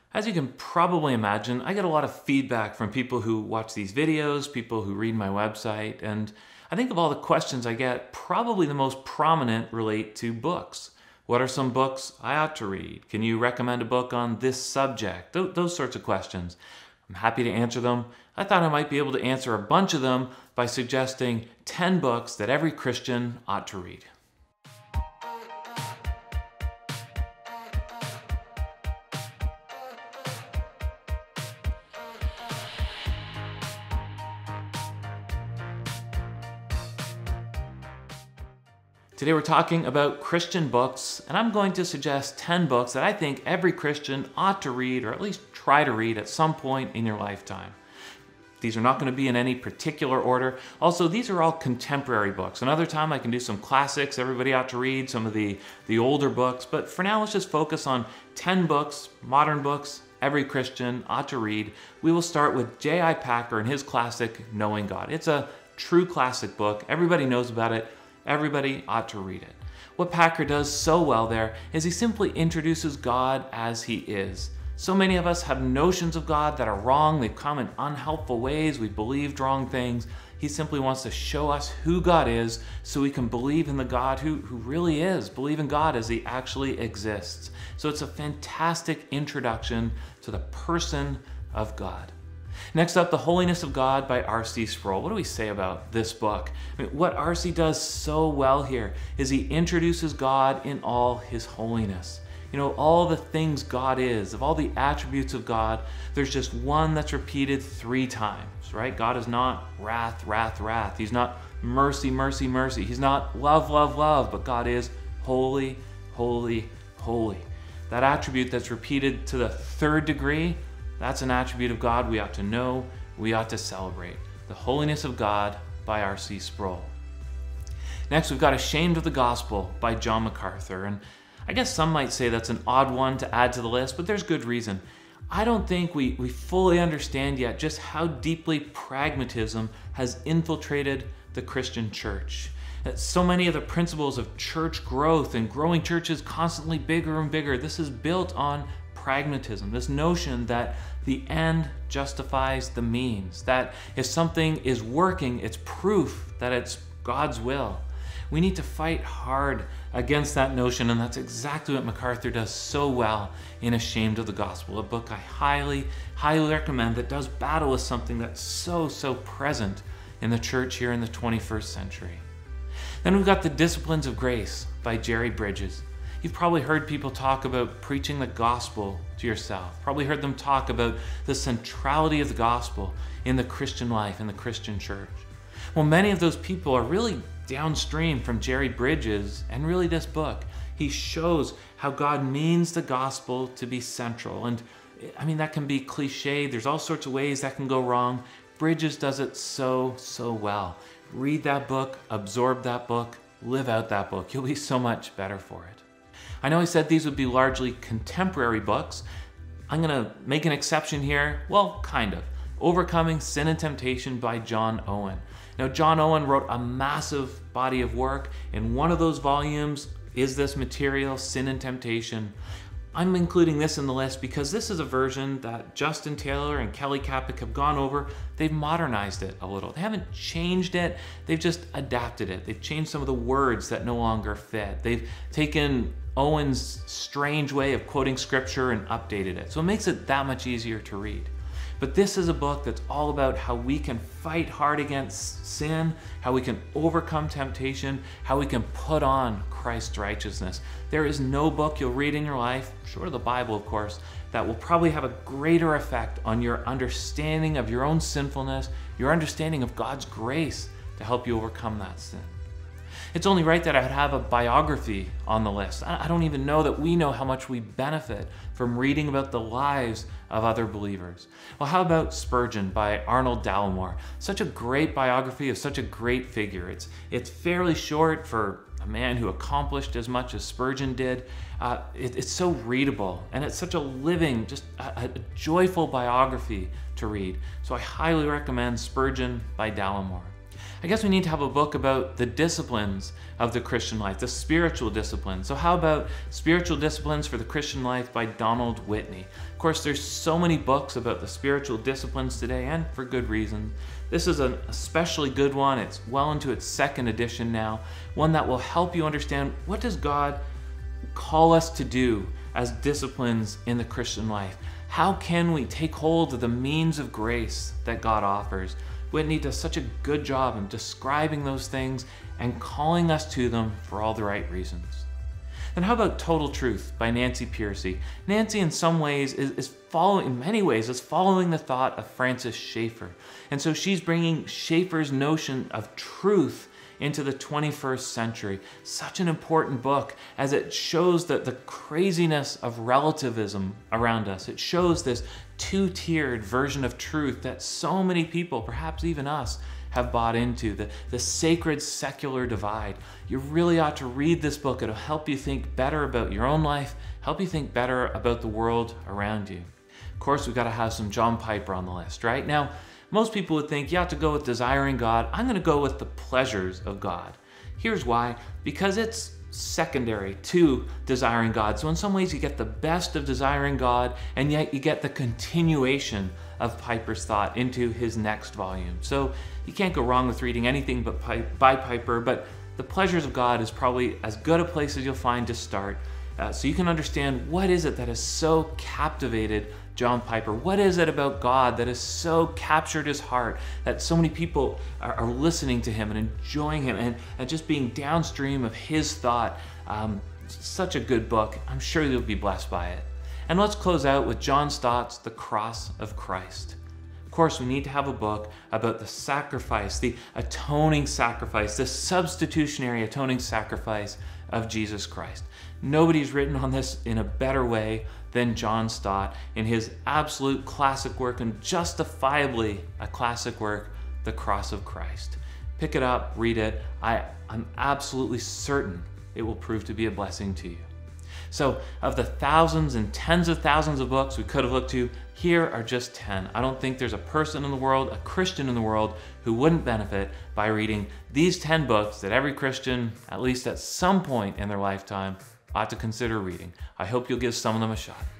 As you can probably imagine, I get a lot of feedback from people who watch these videos, people who read my website, and I think of all the questions I get, probably the most prominent relate to books. What are some books I ought to read? Can you recommend a book on this subject? Those sorts of questions. I'm happy to answer them. I thought I might be able to answer a bunch of them by suggesting 10 books that every Christian ought to read. Today we're talking about Christian books, and I'm going to suggest 10 books that I think every Christian ought to read, or at least try to read at some point in your lifetime. These are not going to be in any particular order. Also, these are all contemporary books. Another time I can do some classics everybody ought to read, some of the older books, but for now let's just focus on 10 books, modern books, every Christian ought to read. We will start with J.I. Packer and his classic, Knowing God. It's a true classic book. Everybody knows about it. Everybody ought to read it. What Packer does so well there is he simply introduces God as he is. So many of us have notions of God that are wrong. They've come in unhelpful ways. We've believed wrong things. He simply wants to show us who God is so we can believe in the God who really is, believe in God as he actually exists. So it's a fantastic introduction to the person of God. Next up, The Holiness of God by R.C. Sproul. What do we say about this book? What R.C. does so well here is he introduces God in all his holiness. You know, all the things God is, of all the attributes of God, there's just one that's repeated 3 times, right? God is not wrath, wrath, wrath. He's not mercy, mercy, mercy. He's not love, love, love, but God is holy, holy, holy. That attribute that's repeated to the 3rd degree, that's an attribute of God we ought to know, we ought to celebrate. The Holiness of God by R.C. Sproul. Next, we've got Ashamed of the Gospel by John MacArthur. And I guess some might say that's an odd one to add to the list, but there's good reason. I don't think we fully understand yet just how deeply pragmatism has infiltrated the Christian church. So many of the principles of church growth and growing churches constantly bigger and bigger, this is built on pragmatism, this notion that the end justifies the means, that if something is working, it's proof that it's God's will. We need to fight hard against that notion, and that's exactly what MacArthur does so well in Ashamed of the Gospel, a book I highly, highly recommend that does battle with something that's so present in the church here in the 21st century. Then we've got The Disciplines of Grace by Jerry Bridges. You've probably heard people talk about preaching the gospel to yourself, probably heard them talk about the centrality of the gospel in the Christian life, in the Christian church. Well, many of those people are really downstream from Jerry Bridges and really this book. He shows how God means the gospel to be central. And I mean, that can be cliche. There's all sorts of ways that can go wrong. Bridges does it so well. Read that book, absorb that book, live out that book. You'll be so much better for it. I know I said these would be largely contemporary books. I'm going to make an exception here. Well, kind of. Overcoming Sin and Temptation by John Owen. Now, John Owen wrote a massive body of work, and one of those volumes is this material, Sin and Temptation. I'm including this in the list because this is a version that Justin Taylor and Kelly Kapic have gone over. They've modernized it a little. They haven't changed it, they've just adapted it. They've changed some of the words that no longer fit. They've taken Owen's strange way of quoting scripture and updated it. So it makes it that much easier to read. But this is a book that's all about how we can fight hard against sin, how we can overcome temptation, how we can put on Christ's righteousness. There is no book you'll read in your life, short of the Bible of course, that will probably have a greater effect on your understanding of your own sinfulness, your understanding of God's grace to help you overcome that sin. It's only right that I would have a biography on the list. I don't even know that we know how much we benefit from reading about the lives of other believers. Well, how about Spurgeon by Arnold Dallimore? Such a great biography of such a great figure. It's fairly short for a man who accomplished as much as Spurgeon did. It's so readable, and it's such a living, just a joyful biography to read. So I highly recommend Spurgeon by Dallimore. I guess we need to have a book about the disciplines of the Christian life, the spiritual disciplines. So how about Spiritual Disciplines for the Christian Life by Donald Whitney? Of course, there's so many books about the spiritual disciplines today, and for good reason. This is an especially good one. It's well into its second edition now, one that will help you understand, what does God call us to do as disciplines in the Christian life? How can we take hold of the means of grace that God offers? Whitney does such a good job in describing those things and calling us to them for all the right reasons. Then how about Total Truth by Nancy Pearcey? Nancy in some ways is following the thought of Francis Schaeffer. And so she's bringing Schaeffer's notion of truth into the 21st century. Such an important book, as it shows that the craziness of relativism around us. It shows this two-tiered version of truth that so many people, perhaps even us, have bought into, the sacred secular divide. You really ought to read this book. It'll help you think better about your own life, help you think better about the world around you. Of course, we've got to have some John Piper on the list, right? Now, most people would think you have to go with Desiring God. I'm going to go with The Pleasures of God. Here's why. Because it's secondary to Desiring God. So in some ways you get the best of Desiring God, and yet you get the continuation of Piper's thought into his next volume. So you can't go wrong with reading anything but by Piper, but The Pleasures of God is probably as good a place as you'll find to start. So you can understand, what is it that has so captivated John Piper? What is it about God that has so captured his heart that so many people are listening to him and enjoying him and just being downstream of his thought? Such a good book. I'm sure you'll be blessed by it. And let's close out with John Stott's The Cross of Christ. Of course, we need to have a book about the sacrifice, the atoning sacrifice, the substitutionary atoning sacrifice of Jesus Christ. Nobody's written on this in a better way than John Stott in his absolute classic work, and justifiably a classic work, The Cross of Christ. Pick it up, read it. I'm absolutely certain it will prove to be a blessing to you. So of the thousands and tens of thousands of books we could have looked to, here are just 10. I don't think there's a person in the world, a Christian in the world, who wouldn't benefit by reading these 10 books that every Christian, at least at some point in their lifetime, ought to consider reading. I hope you'll give some of them a shot.